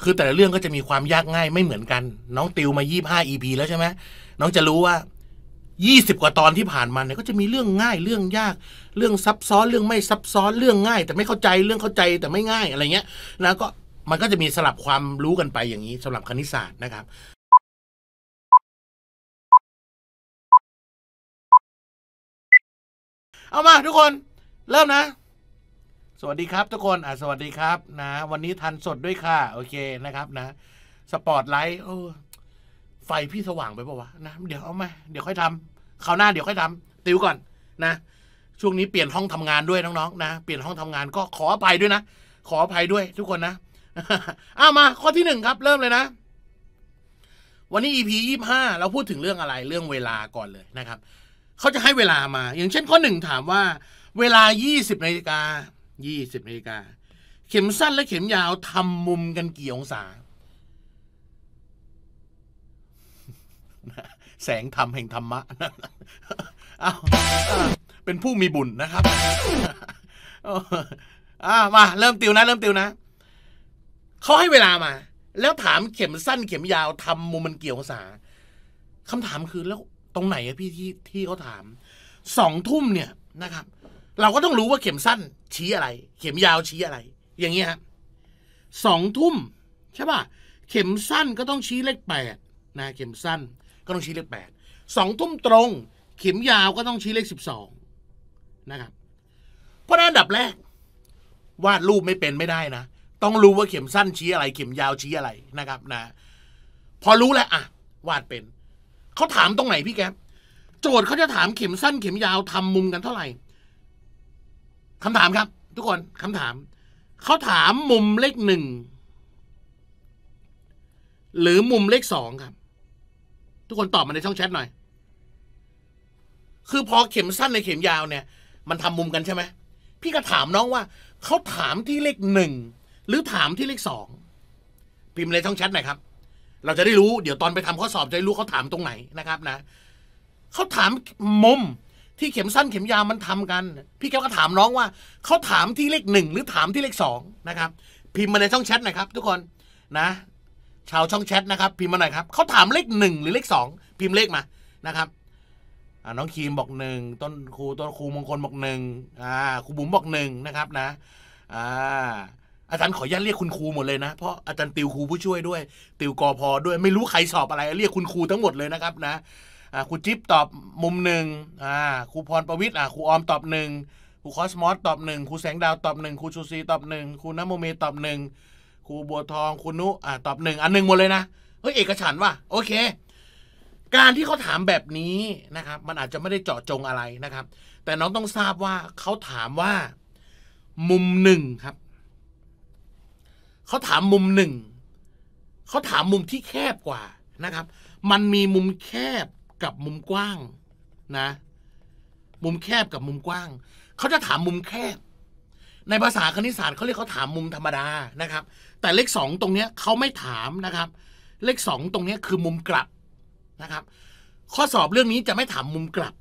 คือแต่ละเรื่องก็จะมีความยากง่ายไม่เหมือนกันน้องติวมา25 EP แล้วใช่ไหมน้องจะรู้ว่า20 กว่าตอนที่ผ่านมาเนี่ยก็จะมีเรื่องง่ายเรื่องยากเรื่องซับซ้อนเรื่องไม่ซับซ้อนเรื่องง่ายแต่ไม่เข้าใจเรื่องเข้าใจแต่ไม่ง่ายอะไรเงี้ยนะก็มันก็จะมีสลับความรู้กันไปอย่างนี้สำหรับคณิตศาสตร์นะครับเอามาทุกคนเริ่มนะสวัสดีครับทุกคนสวัสดีครับนะวันนี้ทันสดด้วยค่ะโอเคนะครับนะสปอตไลท์ไฟพี่สว่างไปป่าวะนะเดี๋ยวเอามาเดี๋ยวค่อยทำคราวหน้าเดี๋ยวค่อยทำติวก่อนนะช่วงนี้เปลี่ยนห้องทำงานด้วยน้องๆนะเปลี่ยนห้องทำงานก็ขออภัยด้วยนะขออภัยด้วยทุกคนนะเอามาข้อที่1ครับเริ่มเลยนะวันนี้ EP 25เราพูดถึงเรื่องอะไรเรื่องเวลาก่อนเลยนะครับเขาจะให้เวลามาอย่างเช่นข้อ1ถามว่าเวลา20 นาฬิกาเข็มสั้นและเข็มยาวทำมุมกันกี่องศาแสงธรรมแห่งธรรมะเป็นผู้มีบุญนะครับมาเริ่มติวนะเขาให้เวลามาแล้วถามเข็มสั้นเข็มยาวทำมุมมันกี่องศาคำถามคือแล้วตรงไหนอะพี่ที่เขาถาม2 ทุ่มเนี่ยนะครับเราก็ต้องรู้ว่าเข็มสั้นชี้อะไรเข็มยาวชี้อะไรอย่างเงี้ยฮะ2 ทุ่มใช่ป่ะเข็มสั้นก็ต้องชี้เลข8นะเข็มสั้นก็ต้องชี้เลข8 2 ทุ่มตรงเข็มยาวก็ต้องชี้เลข12นะครับเพราะอันดับแรกวาดรูปไม่เป็นไม่ได้นะต้องรู้ว่าเข็มสั้นชี้อะไรเข็มยาวชี้อะไรนะครับนะพอรู้แล้ววาดเป็นเขาถามตรงไหนพี่แก๊ปโจทย์เขาจะถามเข็มสั้นเข็มยาวทำมุมกันเท่าไหร่คำถามครับทุกคนคำถามเขาถามมุมเลข1หรือมุมเลข2ครับทุกคนตอบมาในช่องแชทหน่อยคือพอเข็มสั้นในเข็มยาวเนี่ยมันทำมุมกันใช่ไหมพี่ก็ถามน้องว่าเขาถามที่เลข1หรือถามที่เลข2พิมพ์ในช่องแชทหน่อยครับเราจะได้รู้เดี๋ยวตอนไปทำข้อสอบจะได้รู้เขาถามตรงไหนนะครับนะเขาถามมุมที่เข็มสั้นเข็มยาวมันทำกันพี่แก้วก็ถามน้องว่าเขาถามที่เลข1หรือถามที่เลข2นะครับพิมพ์มาในช่องแชทหน่อยครับทุกคนนะชาวช่องแชทนะครับพิมพ์มาหน่อยครับเขาถามเลข1หรือเลข2พิมพ์เลขมานะครับน้องครีมบอก1ต้นครูมงคลบอก1ครูบุ๋มบอก1นะครับนะอาจารย์ขออนุญาตเรียกคุณครูหมดเลยนะเพราะอาจารย์ติวครูผู้ช่วยด้วยติวกพด้วยไม่รู้ใครสอบอะไรเรียกคุณครูทั้งหมดเลยนะครับนะครูจิ๊บตอบมุม1ครูพรประวิตรครูออมตอบ1ครูคอสมอสตอบ1ครูแสงดาวตอบ1ครูชูซีตอบ1ครูน้ำโมเมตอบ1ครูบัวทองครูนุตอบ1อัน1หมดเลยนะเฮ้ยเอกฉันท์ว่ะโอเคการที่เขาถามแบบนี้นะครับมันอาจจะไม่ได้เจาะจงอะไรนะครับแต่น้องต้องทราบว่าเขาถามว่ามุม1ครับเขาถามมุม1เขาถามมุมที่แคบกว่านะครับมันมีมุมแคบกับมุมกว้างนะมุมแคบกับมุมกว้างเขาจะถามมุมแคบในภาษาคณิตศาสตร์เขาเรียกเขาถามมุมธรรมดานะครับแต่เลข2ตรงนี้เขาไม่ถามนะครับเลข2ตรงนี้คือมุมกลับนะครับข้อสอบเรื่องนี้จะไม่ถามมุมกลับ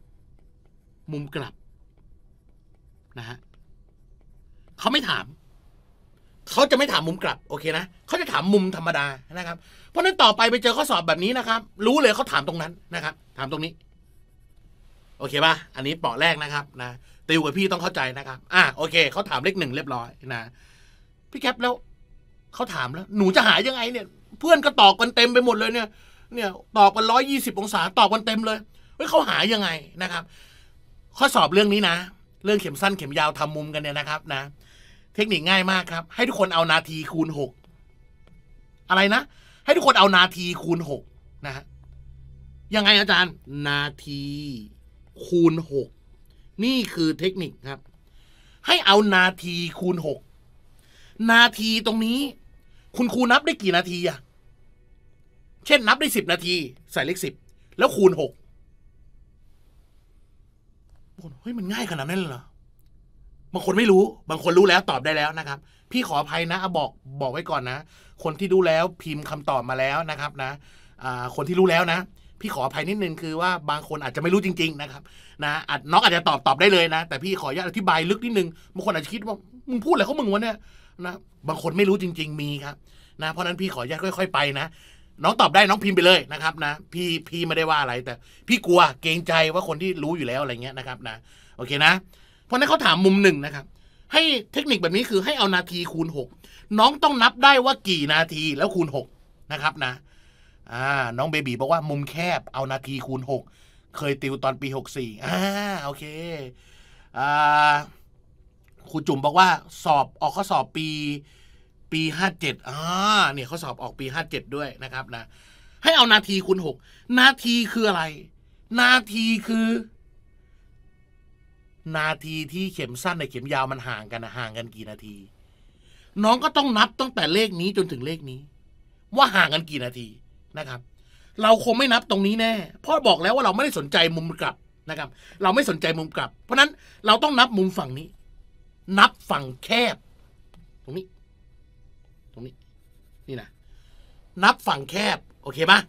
นะฮะเขาไม่ถามเขาจะไม่ถามมุมกลับโอเคนะเขาจะถามมุมธรรมดานะครับเพราะนั้นต่อไปไปเจอข้อสอบแบบนี้นะครับรู้เลยเขาถามตรงนั้นนะครับถามตรงนี้โอเคป่ะอันนี้เปาะแรกนะครับนะติวกับพี่ต้องเข้าใจนะครับโอเคเขาถามเลข1เรียบร้อยนะพี่แคปแล้วเขาถามแล้วหนูจะหายังไงเนี่ยเพื่อนก็ตอบกันเต็มไปหมดเลยเนี่ยตอบกัน120 องศาตอบกันเต็มเลยเฮ้ยเขาหายังไงนะครับข้อสอบเรื่องนี้นะเรื่องเข็มสั้นเข็มยาวทำมุมกันเนี่ยนะครับนะเทคนิคง่ายมากครับให้ทุกคนเอานาทีคูณ6อะไรนะให้ทุกคนเอานาทีคูณ6นะฮะยังไงอาจารย์นาทีคูณ6นี่คือเทคนิคครับให้เอานาทีคูณ6นาทีตรงนี้คุณครูนับได้กี่นาทีอะเช่นนับได้10 นาทีใส่เลข10แล้วคูณ6เฮ้ยมันง่ายขนาดนั้นเลยเหรอบางคนไม่รู้บางคนรู้แล้วตอบได้แล้วนะครับพี่ขออภัยนะบอกไว้ก่อนนะคนที่รู้แล้วพิมพ์คำตอบมาแล้วนะครับนะคนที่รู้แล้วนะพี่ขออภัยนิดนึงคือว่าบางคนอาจจะไม่รู้จริงๆนะครับนะน้องอาจจะตอบได้เลยนะแต่พี่ขออนุญาตอธิบายลึกนิดนึงบางคนอาจจะคิดว่ามึงพูดอะไรของมึงวะเนี่ยนะบางคนไม่รู้จริงๆมีครับนะเพราะนั้นพี่ขออนุญาตค่อยๆไปนะน้องตอบได้น้องพิมพ์ไปเลยนะครับนะพี่ไม่ได้ว่าอะไรแต่พี่กลัวเกรงใจว่าคนที่รู้อยู่แล้วอะไรเงี้ยนะครับนะโอเคนะเพราะนั้นเขาถามมุมหนึ่งนะครับให้เทคนิคแบบนี้คือให้เอานาทีคูณ6น้องต้องนับได้ว่ากี่นาทีแล้วคูณ6นะครับนะน้องเบบีบอกว่ามุมแคบเอานาทีคูณ6เคยติวตอนปี64โอเคครูจุ๋มบอกว่าสอบออกข้อสอบปี57เนี่ยเขาสอบออกปี57ด้วยนะครับนะให้เอานาทีคูณ6นาทีคืออะไรนาทีคือนาทีที่เข็มสั้นในเข็มยาวมันห่างกันกี่นาทีน้องก็ต้องนับตั้งแต่เลขนี้จนถึงเลขนี้ว่าห่างกันกี่นาทีนะครับเราคงไม่นับตรงนี้แน่เพราะบอกแล้วว่าเราไม่ได้สนใจมุมกลับนะครับเราไม่สนใจมุมกลับเพราะนั้นเราต้องนับมุมฝั่งนี้นับฝั่งแคบตรงนี้นี่นะนับฝั่งแคบโอเคปะ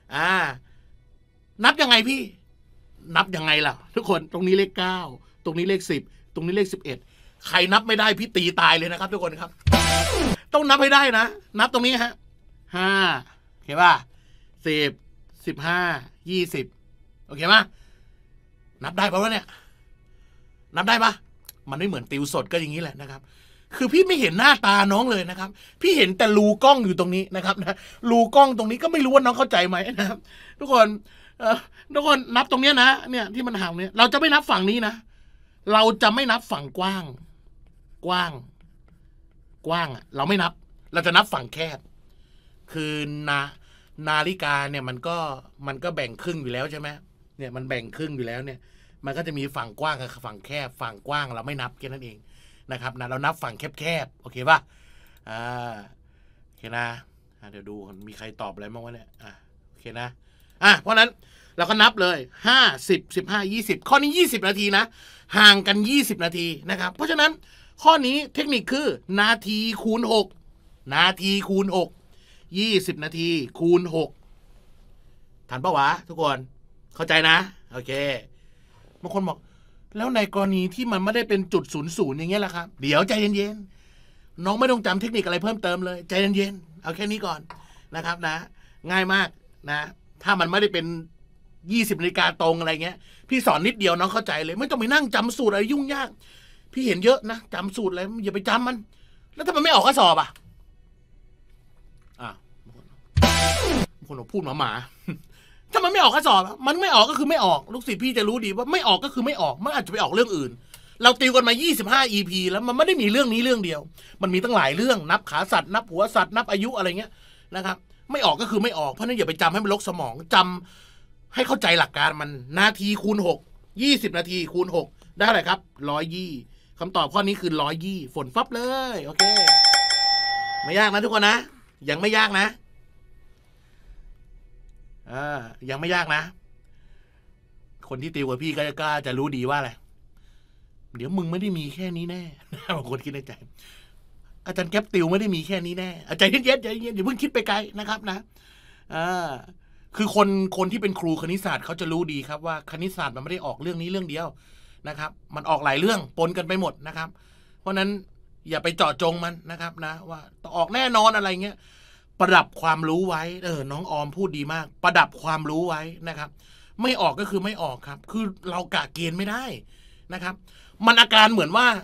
นับยังไงพี่นับยังไงล่ะทุกคนตรงนี้เลข9ตรงนี้เลข10ตรงนี้เลข11ใครนับไม่ได้พี่ตีตายเลยนะครับทุกคนครับต้องนับให้ได้นะนับตรงนี้ฮะ5โอเคป่ะ10 15 20โอเคป่ะนับได้ปะวะเนี่ยนับได้ปะมันไม่เหมือนติวสดก็อย่างนี้แหละนะครับคือพี่ไม่เห็นหน้าตาน้องเลยนะครับพี่เห็นแต่รูกล้องอยู่ตรงนี้นะครับนะรูกล้องตรงนี้ก็ไม่รู้ว่าน้องเข้าใจไหมนะครับทุกคนนับตรงเนี้ยนะเนี่ยที่มันห่างเนี่ยเราจะไม่นับฝั่งนี้นะเราจะไม่นับฝั่งกว้างเราไม่นับเราจะนับฝั่งแคบคือนาฬิกาเนี่ยมันก็แบ่งครึ่งอยู่แล้วใช่ไหมเนี่ยมันแบ่งครึ่งอยู่แล้วเนี่ยมันก็จะมีฝั่งกว้างกับฝั่งแคบฝั่งกว้างเราไม่นับแค่นั้นเองนะครับนะเรานับฝั่งแคบโอเคป่ะโอเคนะเดี๋ยวดูมีใครตอบอะไรบ้างวะเนี่ยโอเคนะเพราะนั้นเราก็นับเลย5 10 15 20ข้อนี้20นาทีนะห่างกัน20นาทีนะครับเพราะฉะนั้นข้อนี้เทคนิคคือนาทีคูณ6นาทีคูณ6 20นาทีคูณ6ทันปะวะทุกคนเข้าใจนะโอเคบางคนบอกแล้วในกรณีที่มันไม่ได้เป็นจุด00อย่างเงี้ยล่ะครับเดี๋ยวใจเย็นๆน้องไม่ต้องจำเทคนิคอะไรเพิ่มเติมเลยใจเย็นๆเอาแค่นี้ก่อนนะครับนะง่ายมากนะถ้ามันไม่ได้เป็น20นาฬิกาตรงอะไรเงี้ยพี่สอนนิดเดียวน้องเข้าใจเลยไม่ต้องไปนั่งจำสูตรอะไรยุ่งยากพี่เห็นเยอะนะจำสูตรอะไรอย่าไปจำมันแล้วถ้ามันไม่ออกข้อสอบคนพูดหมาถ้ามันไม่ออกข้อสอบมันไม่ออกก็คือไม่ออกลูกศิษย์พี่จะรู้ดีว่าไม่ออกก็คือไม่ออกมันอาจจะไปออกเรื่องอื่นเราติวกันมา25 EP แล้วมันไม่ได้มีเรื่องนี้เรื่องเดียวมันมีตั้งหลายเรื่องนับขาสัตว์นับหัวสัตว์นับอายุอะไรเงี้ยนะครับไม่ออกก็คือไม่ออกเพราะนั้นอย่าไปจำให้มันลกสมองจำให้เข้าใจหลักการมันนาทีคูณ6 20นาทีคูณ6ได้อะไรครับ120คำตอบข้อนี้คือ120ฝนฟับเลยโอเคไม่ยากนะทุกคนนะยังไม่ยากนะยังไม่ยากนะคนที่ติวกับพี่ก็จะรู้ดีว่าอะไรเดี๋ยวมึงไม่ได้มีแค่นี้แน่บางคนคิดในใจอาจารย์แก๊ปติวไม่ได้มีแค่นี้แน่อาจารย์เย็นอย่าเพิ่งคิดไปไกลนะครับนะคือคนที่เป็นครูคณิตศาสตร์เขาจะรู้ดีครับว่าคณิตศาสตร์มันไม่ได้ออกเรื่องนี้เรื่องเดียวนะครับมันออกหลายเรื่องปนกันไปหมดนะครับเพราะนั้นอย่าไปเจาะจงมันนะครับนะว่าต้องออกแน่นอนอะไรเงี้ยประดับความรู้ไว้น้องออมพูดดีมากประดับความรู้ไว้นะครับไม่ออกก็คือไม่ออกครับคือเรากะเกณฑ์ไม่ได้นะครับมันอาการเหมือนว่า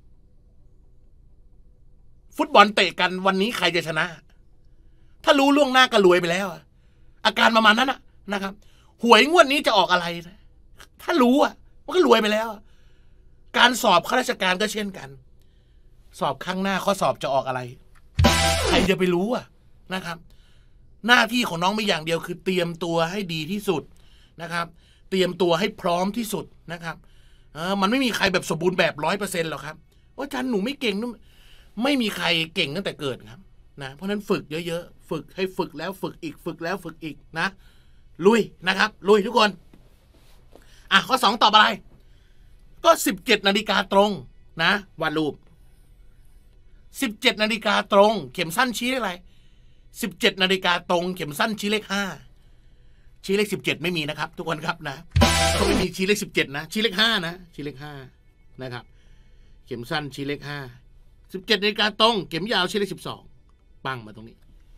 ฟุตบอลเตะกันวันนี้ใครจะชนะถ้ารู้ล่วงหน้าก็รวยไปแล้วอาการประมาณนั้นนะครับหวยงวดนี้จะออกอะไรถ้ารู้มันก็รวยไปแล้วการสอบข้าราชการก็เช่นกันสอบข้างหน้าข้อสอบจะออกอะไรใครจะไปรู้นะครับหน้าที่ของน้องมีอย่างเดียวคือเตรียมตัวให้ดีที่สุดนะครับเตรียมตัวให้พร้อมที่สุดนะครับมันไม่มีใครแบบสมบูรณ์แบบ100%หรอกครับว่าอาจารย์หนูไม่เก่งไม่มีใครเก่งตั้งแต่เกิดครับนะเพราะนั้นฝึกเยอะๆฝึกให้ฝึกแล้วฝึกอีกฝึกแล้วฝึกอีกนะลุยนะครับลุยทุกคนข้อ2ตอบอะไรก็17นาฬิกาตรงนะวาดรูป17นาฬิกาตรงเข็มสั้นชี้เลขอะไร17นาฬิกาตรงเข็มสั้นชี้เลข5ชี้เลข17ไม่มีนะครับทุกคนครับนะเขาไม่มีชี้เลข17นะชี้เลข5นะชี้เลข5นะครับเข็มสั้นชี้เลข5 17นาฬิกาตรงเข็มยาวชี้เลข12ปังมาตรงนี้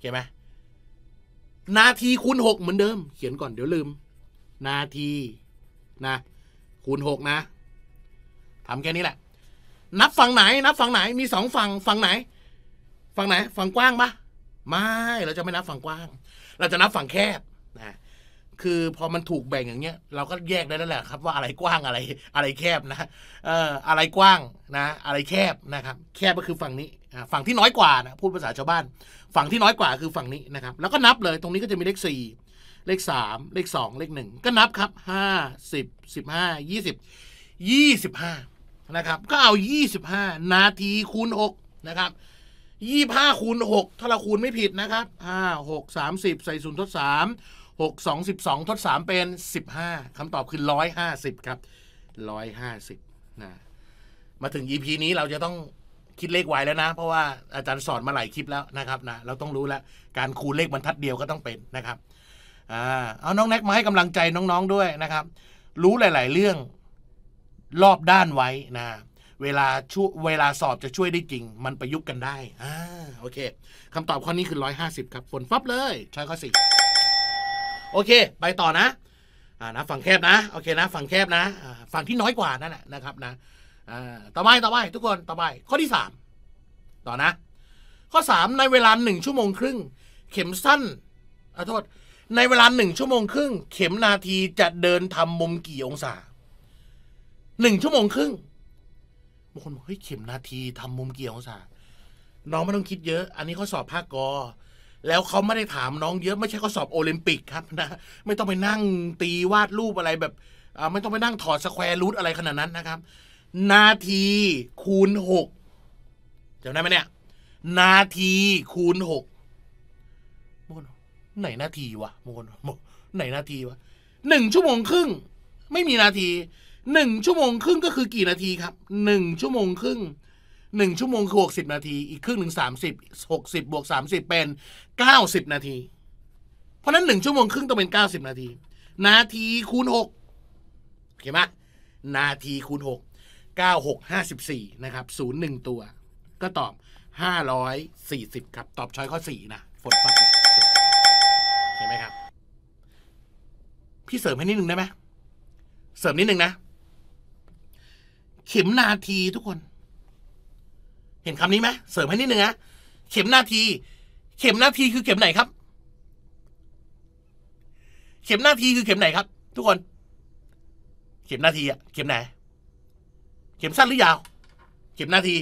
เข้าไหมนาทีคูณ6เหมือนเดิมเขียนก่อนเดี๋ยวลืมนาทีนะคูณ6นะทำแค่นี้แหละนับฝั่งไหนมี2ฝั่งไหนฝั่งกว้างปะไม่เราจะไม่นับฝั่งกว้างเราจะนับฝั่งแคบนะคือพอมันถูกแบ่งอย่างเงี้ยเราก็แยกได้แล้วแหละครับว่าอะไรกว้างอะไรแคบนะอะไรกว้างนะอะไรแคบนะครับแคบก็คือฝั่งนี้ฝั่งที่น้อยกว่านะพูดภาษาชาวบ้านฝั่งที่น้อยกว่าคือฝั่งนี้นะครับแล้วก็นับเลยตรงนี้ก็จะมีเลข4เลข3เลข2เลข1ก็นับครับ5 10 15 20 25นะครับก็เอา25นาทีคูณ6นะครับ25คูณ6ถ้าเราคูณไม่ผิดนะครับ5 6 30ใส่0ทด3 6 2 12ทด3เป็น15คำตอบคือ150ครับ150นะมาถึง EP นี้เราจะต้องคิดเลขไวแล้วนะเพราะว่าอาจารย์สอนมาหลายคลิปแล้วนะครับนะเราต้องรู้แล้วการคูณเลขบรรทัดเดียวก็ต้องเป็นนะครับเอาน้องแน็กมาให้กำลังใจน้องๆด้วยนะครับรู้หลายๆเรื่องรอบด้านไว้นะเวลาสอบจะช่วยได้จริงมันประยุกต์กันได้โอเคคำตอบข้อนี้คือ150ครับฝนฟับเลยช้อยข้อ4โอเคไปต่อนะนะฝั่งแคบนะโอเคนะฝั่งแคบนะฝั่งที่น้อยกว่านั่นแหละนะครับนะต่อไปทุกคนต่อไปข้อที่3ต่อนะข้อ3ในเวลา1 ชั่วโมงครึ่งเข็มสั้นโทษในเวลา1 ชั่วโมงครึ่งเข็มนาทีจะเดินทำมุมกี่องศา1 ชั่วโมงครึ่งบางคนบอกเฮ้ยเข็มนาทีทำมุมกี่องศาน้องไม่ต้องคิดเยอะอันนี้เขาสอบภาคกอแล้วเขาไม่ได้ถามน้องเยอะไม่ใช่เขาสอบโอลิมปิกครับนะไม่ต้องไปนั่งตีวาดรูปอะไรแบบไม่ต้องไปนั่งถอดสแควร์รูทอะไรขนาดนั้นนะครับนาทีคูณ6จำได้ไหมเนี่ยนาทีคูณ6บางคนไหนนาทีวะบางคนไหนนาทีวะ1 ชั่วโมงครึ่งไม่มีนาที1 ชั่วโมงครึ่งก็คือกี่นาทีครับ1 ชั่วโมงครึ่ง1 ชั่วโมงคือ60 นาทีอีกครึ่งหนึ่ง30 60บวก30เป็น90 นาทีเพราะนั้น1 ชั่วโมงครึ่งต้องเป็น90 นาทีนาทีคูณ6โอเคไหมนาทีคูณ6 96 54นะครับ01ตัวก็ตอบ540ครับตอบช้อยข้อ4นะฝนฟัดเห็นไหมครับพี่เสริมให้นิดนึงได้ไหมเสริมนิดนึงนะเข็มนาทีทุกคนเห็นคำนี้ไหมเสริมให้นิดนึงนะเข็มนาทีคือเข็มไหนครับเข็มนาทีคือเข็มไหนครับทุกคนเข็มนาทีอะเข็มไหนเข็มสั้นหรือยาวเข็มนาที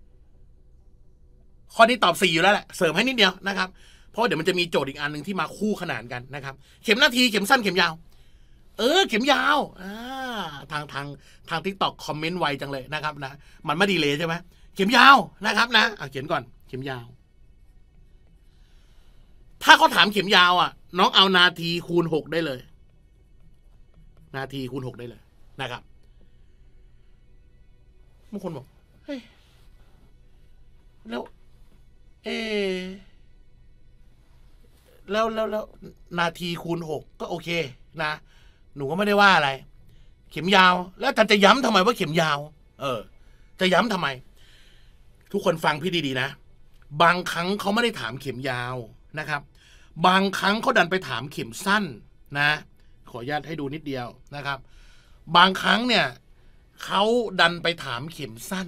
ข้อนี้ตอบ4อยู่แล้วแหละเสริมให้นิดเดียวนะครับเพราะเดี๋ยวมันจะมีโจทย์อีกอันหนึ่งที่มาคู่ขนานกันนะครับเข็มนาทีเข็มสั้นเข็มยาวเข็มยาวทางTikTokคอมเมนต์ไวจังเลยนะครับนะมันไม่ดีเลยใช่ไหมเข็มยาวนะครับนะเขียนก่อนเข็มยาวถ้าเขาถามเข็มยาวน้องเอานาทีคูณ6ได้เลยนาทีคูณ6ได้เลยนะครับบางคนบอกเฮ้ยแล้วแล้วนาทีคูณ6ก็โอเคนะหนูก็ไม่ได้ว่าอะไรเข็มยาวแล้วอาจารย์จะย้ำทำไมว่าเข็มยาวจะย้ำทำไมทุกคนฟังพี่ดีๆนะบางครั้งเขาไม่ได้ถามเข็มยาวนะครับบางครั้งเขาดันไปถามเข็มสั้นนะขออนุญาตให้ดูนิดเดียวนะครับบางครั้งเนี่ยเขาดันไปถามเข็มสั้น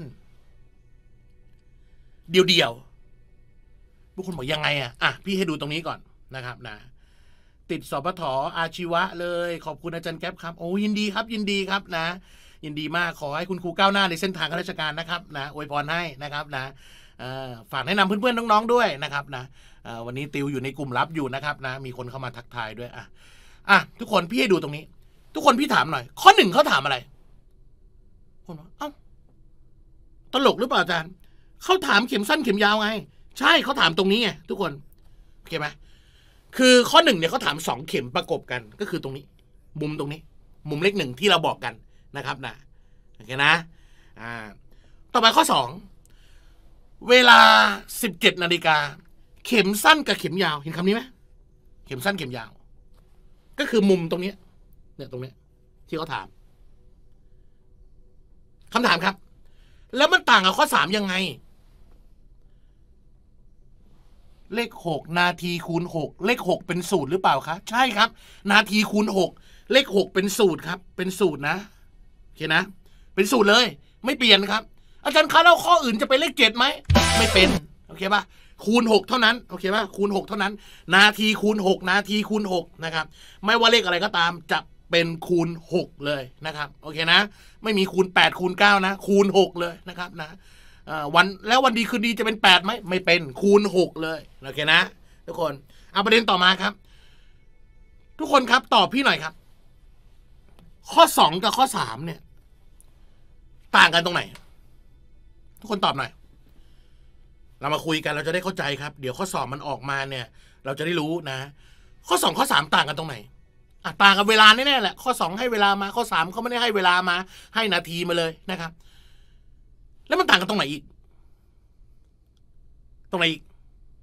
เดียวๆทุกคนบอกยังไงพี่ให้ดูตรงนี้ก่อนนะครับนะติดสปท.อาชีวะเลยขอบคุณอาจารย์แก๊ปครับโอ้ยินดีครับนะยินดีมากขอให้คุณครูก้าวหน้าในเส้นทางข้าราชการนะครับนะอวยพรให้นะครับนะฝากแนะนำเพื่อนๆน้องๆด้วยนะครับนะวันนี้ติวอยู่ในกลุ่มลับอยู่นะครับนะมีคนเข้ามาทักทายด้วยทุกคนพี่ให้ดูตรงนี้ทุกคนพี่ถามหน่อยข้อ1เขาถามอะไรคนบอกตลกหรือเปล่าอาจารย์เขาถามเข็มสั้นเข็มยาวไงใช่เขาถามตรงนี้ไงทุกคนโอเคไหมคือข้อ1เนี่ยเขาถาม2เข็มประกบกันก็คือตรงนี้มุมตรงนี้มุมเลข1ที่เราบอกกันนะครับนะโอเคนะต่อไปข้อ2เวลา 17 นาฬิกาเข็มสั้นกับเข็มยาวเห็นคำนี้ไหมเข็มสั้นเข็มยาวก็คือมุมตรงนี้เนี่ยตรงนี้ที่เขาถามคำถามครับแล้วมันต่างกับข้อ3ยังไงเลข6นาทีคูณ6เลข6เป็นสูตรหรือเปล่าคะใช่ครับนาทีคูณ6เลข6เป็นสูตรครับเป็นสูตรนะโอเคนะเป็นสูตรเลยไม่เปลี่ยนครับอาจารย์คะแล้วข้ออื่นจะเป็นเลข7ไหมไม่เป็นโอเคป่ะคูณ6เท่านั้นโอเคป่ะคูณ6เท่านั้นนาทีคูณ6นาทีคูณ6นะครับไม่ว่าเลขอะไรก็ตามจะเป็นคูณ6เลยนะครับโอเคนะไม่มีคูณ8คูณ9นะคูณ6เลยนะครับนะวันแล้ววันดีคืนดีจะเป็น8ไหมไม่เป็นคูณ6เลยโอเคนะทุกคนเอาประเด็นต่อมาครับทุกคนครับตอบพี่หน่อยครับข้อ2กับข้อ3เนี่ยต่างกันตรงไหนทุกคนตอบหน่อยเรามาคุยกันเราจะได้เข้าใจครับเดี๋ยวข้อสอบมันออกมาเนี่ยเราจะได้รู้นะข้อ2ข้อ3ต่างกันตรงไหนต่างกันเวลาแน่ๆแหละข้อ2ให้เวลามาข้อ3เขาไม่ได้ให้เวลามาให้นาทีมาเลยนะครับแล้วมันต่างกันตรงไหนอีกตรงไหนอีก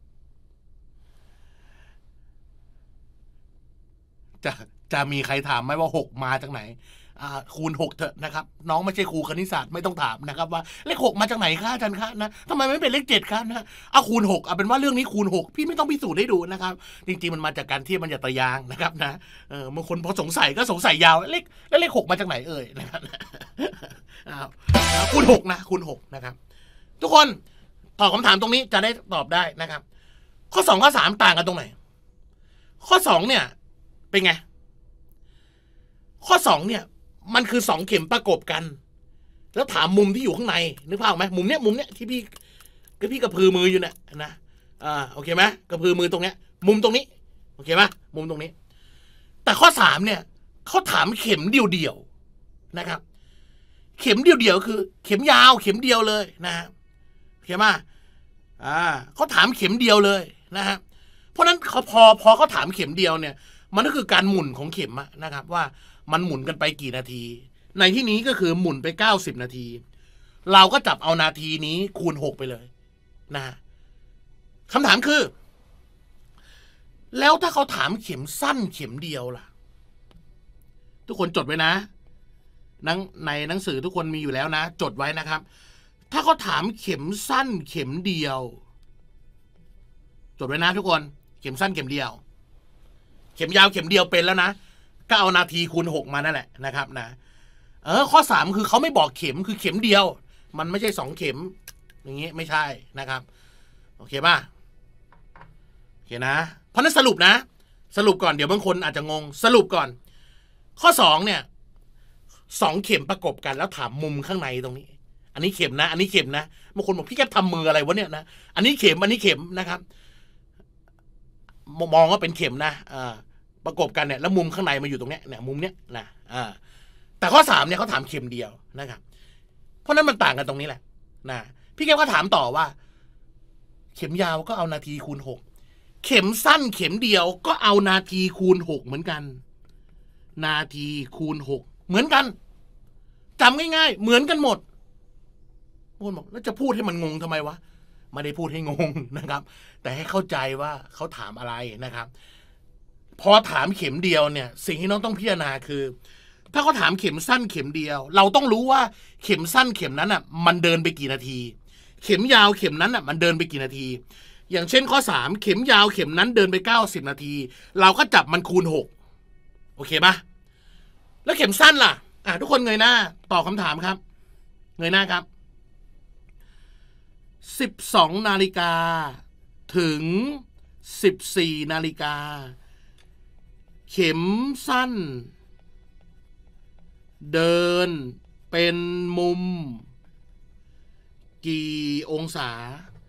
จะมีใครถามไหมว่า6มาจากไหนคูณ6เถอะนะครับน้องไม่ใช่ครูคณิตศาสตร์ไม่ต้องถามนะครับว่าเลข6มาจากไหนคะอาจารย์คะนะทำไมไม่เป็นเลข7คะนะเอาคูณ6เอาเป็นว่าเรื่องนี้คูณ6พี่ไม่ต้องพิสูจน์ให้ดูนะครับจริงๆมันมาจากการเทียบบรรยัตยางนะครับนะบางคนพอสงสัยก็สงสัยยาวเลข6มาจากไหนเอ่ยนะครับคูณ6นะคูณ6นะครับทุกคนตอบคำถามตรงนี้จะได้ตอบได้นะครับข้อ2ข้อ3ต่างกันตรงไหนข้อ2เนี่ยเป็นไงข้อ2เนี่ยมันคือ2เข็มประกบกันแล้วถามมุมที่อยู่ข้างในนึกภาพไหมมุมเนี้ยที่พี่กระพือมืออยู่เนี่ยนะโอเคไหมกระพือมือตรงเนี้ยมุมตรงนี้โอเคไหมมุมตรงนี้แต่ข้อ3เนี่ยเขาถามเข็มเดียวๆนะครับเข็มเดียวๆคือเข็มยาวเข็มเดียวเลยนะฮะโอเคไหมเขาถามเข็มเดียวเลยนะฮะเพราะนั้นพอเขาถามเข็มเดียวเนี่ยมันก็คือการหมุนของเข็มนะครับว่ามันหมุนกันไปกี่นาทีในที่นี้ก็คือหมุนไป90นาทีเราก็จับเอานาทีนี้คูณ6ไปเลยนะคำถามคือแล้วถ้าเขาถามเข็มสั้นเข็มเดียวล่ะทุกคนจดไว้นะในหนังสือทุกคนมีอยู่แล้วนะจดไว้นะครับถ้าเขาถามเข็มสั้นเข็มเดียวจดไว้นะทุกคนเข็มสั้นเข็มเดียวเข็มยาวเข็มเดียวเป็นแล้วนะก็เอานาทีคูณ6มานั่นแหละนะครับนะข้อ3คือเขาไม่บอกเข็มคือเข็มเดียวมันไม่ใช่2เข็มอย่างงี้ไม่ใช่นะครับโอเคป่ะโอเคนะเพราะนั้นสรุปก่อนเดี๋ยวบางคนอาจจะงงสรุปก่อนข้อ2เนี่ย2เข็มประกบกันแล้วถามมุมข้างในตรงนี้อันนี้เข็มนะอันนี้เข็มนะบางคนบอกพี่แกทำมืออะไรวะเนี่ยนะอันนี้เข็มนะครับมองว่าเป็นเข็มนะประกบกันเนี่ยแล้วมุมข้างในมาอยู่ตรงเนี้ยเนี่ยมุมเนี้ยนะแต่ข้อ3เนี่ยเขาถามเข็มเดียวนะครับเพราะนั้นมันต่างกันตรงนี้แหละนะพี่แก้วก็ถามต่อว่าเข็มยาวก็เอานาทีคูณ6เข็มสั้นเข็มเดียวก็เอานาทีคูณ6เหมือนกันนาทีคูณ6เหมือนกันจำง่ายๆเหมือนกันหมดบอกแล้วจะพูดให้มันงงทำไมวะไม่ได้พูดให้งงนะครับแต่ให้เข้าใจว่าเขาถามอะไรนะครับพอถามเข็มเดียวเนี่ยสิ่งที่น้องต้องพิจารณาคือถ้าเขาถามเข็มสั้นเข็มเดียวเราต้องรู้ว่าเข็มสั้นเข็มนั้นมันเดินไปกี่นาทีเข็มยาวเข็มนั้นมันเดินไปกี่นาทีอย่างเช่นข้อ3เข็มยาวเข็มนั้นเดินไป90นาทีเราก็จับมันคูณ6โอเคปะแล้วเข็มสั้นล่ะทุกคนเงยหน้าตอบคำถามครับเงยหน้าครับ12 นาฬิกาถึง14 นาฬิกาเข็มสั้นเดินเป็นมุมกี่องศา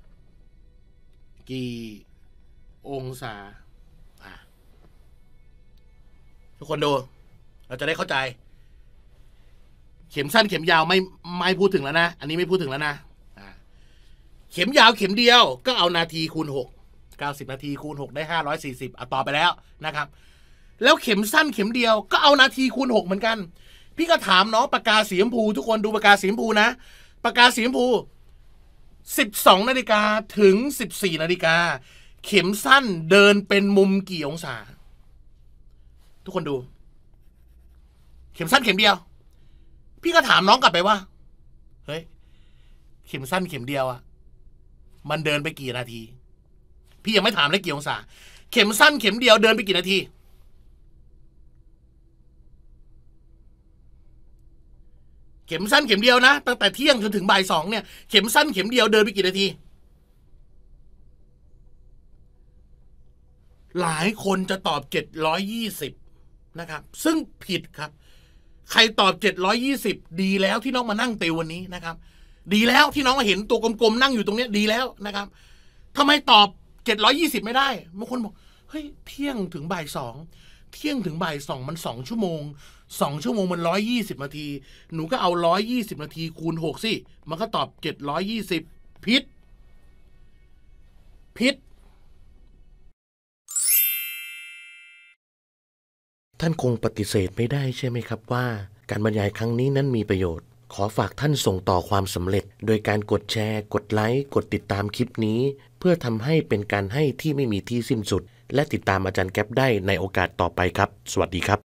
ทุกคนดูเราจะได้เข้าใจเข็มสั้นเข็มยาวไม่พูดถึงแล้วนะอันนี้ไม่พูดถึงแล้วนะเข็มยาวเข็มเดียวก็เอานาทีคูณ6 90นาทีคูณ6ได้540ต่อไปแล้วนะครับแล้วเข็มสั้นเข็มเดียวก็เอานาทีคูณ6เหมือนกันพี่ก็ถามน้องปากกาสีชมพูทุกคนดูปากกาสีชมพูนะปากกาสีชมพู12 นาฬิกาถึง14 นาฬิกาเข็มสั้นเดินเป็นมุมกี่องศาทุกคนดูเข็มสั้นเข็มเดียวพี่ก็ถามน้องกลับไปว่าเฮ้ยเข็มสั้นเข็มเดียวมันเดินไปกี่นาทีพี่ยังไม่ถามเลยกี่องศาเข็มสั้นเข็มเดียวเดินไปกี่นาทีเข็มสั้นเข็มเดียวนะตั้งแต่เที่ยงจนถึงบ่าย2เนี่ยเข็มสั้นเข็มเดียวเดินไปกี่นาทีหลายคนจะตอบ720นะครับซึ่งผิดครับใครตอบ720ดีแล้วที่น้องมานั่งติววันนี้นะครับดีแล้วที่น้องมาเห็นตัวกลมๆนั่งอยู่ตรงนี้ดีแล้วนะครับทำไมตอบ720ไม่ได้บางคนบอกเฮ้ยเที่ยงถึงบ่าย2เที่ยงถึงบ่าย2มัน2ชั่วโมง2ชั่วโมงมัน120นาทีหนูก็เอา120นาทีคูณ6สิมันก็ตอบ720ผิดท่านคงปฏิเสธไม่ได้ใช่ไหมครับว่าการบรรยายครั้งนี้นั้นมีประโยชน์ขอฝากท่านส่งต่อความสำเร็จโดยการกดแชร์กดไลค์กดติดตามคลิปนี้เพื่อทำให้เป็นการให้ที่ไม่มีที่สิ้นสุดและติดตามอาจารย์แก๊ปได้ในโอกาสต่อไปครับสวัสดีครับ